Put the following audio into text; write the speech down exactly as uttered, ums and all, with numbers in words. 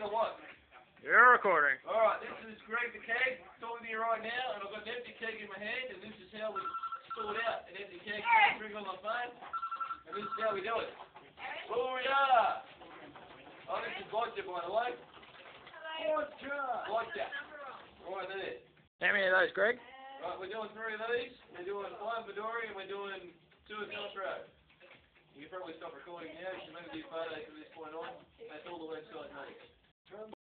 recording or what? You're recording. Alright, this is Greg the Keg, talking to you right now, and I've got an empty keg in my hand, and this is how we sort out an empty keg. Drink on my phone, and this is how we do it. Booyah! Oh, this is vodka, by the way. Vodka! Vodka. Right there. How many of those, Greg? Right, we're doing three of these. We're doing five Midori, and we're doing two of Castro. You can probably stop recording now. You can maybe do photos from this point on. That's all the website needs.